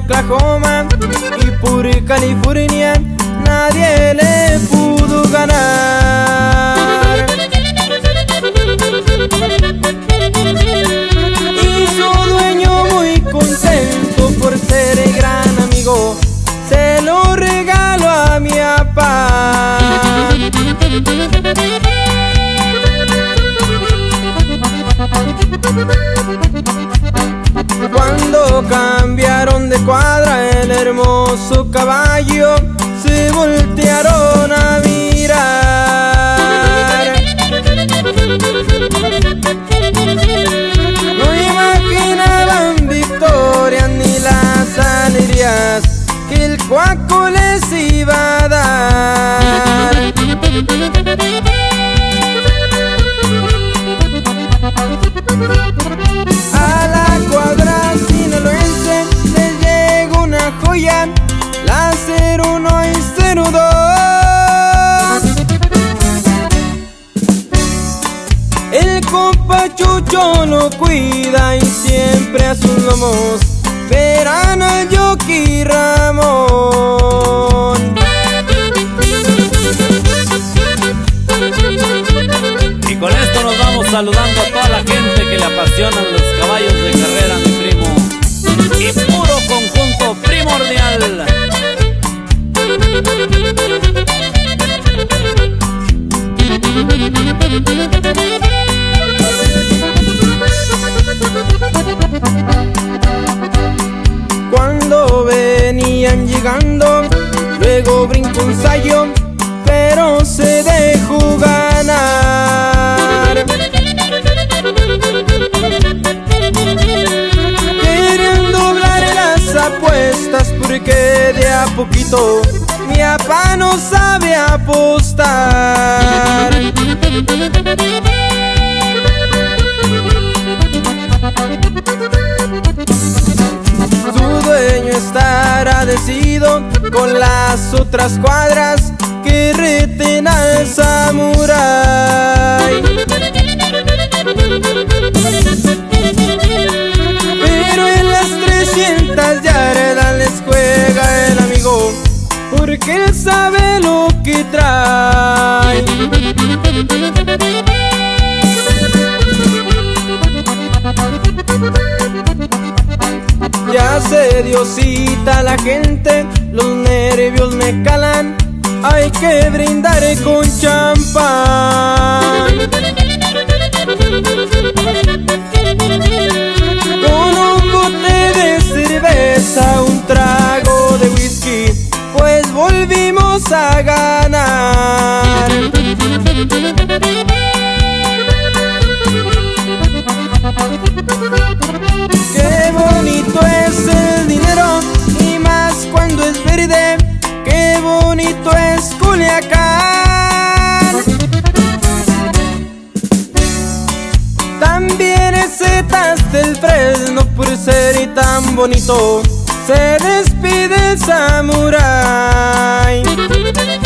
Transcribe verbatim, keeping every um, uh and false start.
Oklahoma y por California nadie le pudo ganar. Y su dueño muy contento por ser el gran amigo se lo regaló a mi papá. Cuando cambiaron de cuadra el hermoso caballo se voltearon a mirar. No imaginaban victorias ni las alegrías que el cuaco les iba a dar. A la cuadra sinaloense les llegó una joya, la cero uno y cero dos. El compa Chucho lo cuida y siempre a sus lomos verán al Jockey Ramón. Y con esto nos vamos saludando a toda la gente que le apasionan los caballos de carrera, mi primo. Y puro conjunto primordial. Cuando venían llegando, luego brincó un sayo, pero se dejó ganar. Querían doblar las apuestas porque de a poquito mi papá no sabe apostar. Su dueño está agradecido con las otras cuadras que reten al samurái. Pero en las trescientas yardas les juega el amigo, porque él sabe lo que trae. Ya se dio cita la gente, los nervios me calan, hay que brindar con champán. Con un bote de cerveza, un trago de whisky, pues volvimos a ganar. Qué bonito es el dinero y más cuando es verde. Qué bonito es Culiacán. También es Zetas del Fresno por ser tan bonito. Se despide el samurái.